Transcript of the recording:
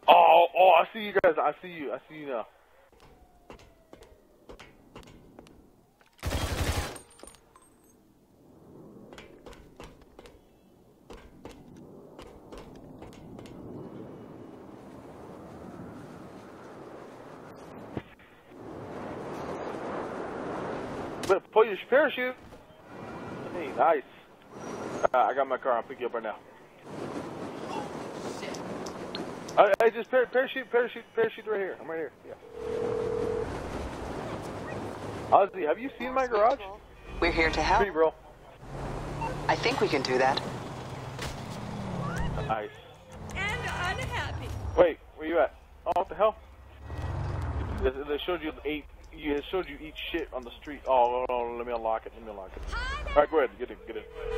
Oh, I see you guys. I see you now. But pull your parachute. Hey, nice. I got my car. I'll pick you up right now. I just parachute right here. I'm right here. Yeah. Ozzy, have you seen my garage? We're here to help. Pretty, bro. I think we can do that. Nice. And unhappy. Wait, where you at? Oh, what the hell? They showed you it showed you eat shit on the street. Oh, let me unlock it. All right, go ahead. Get in.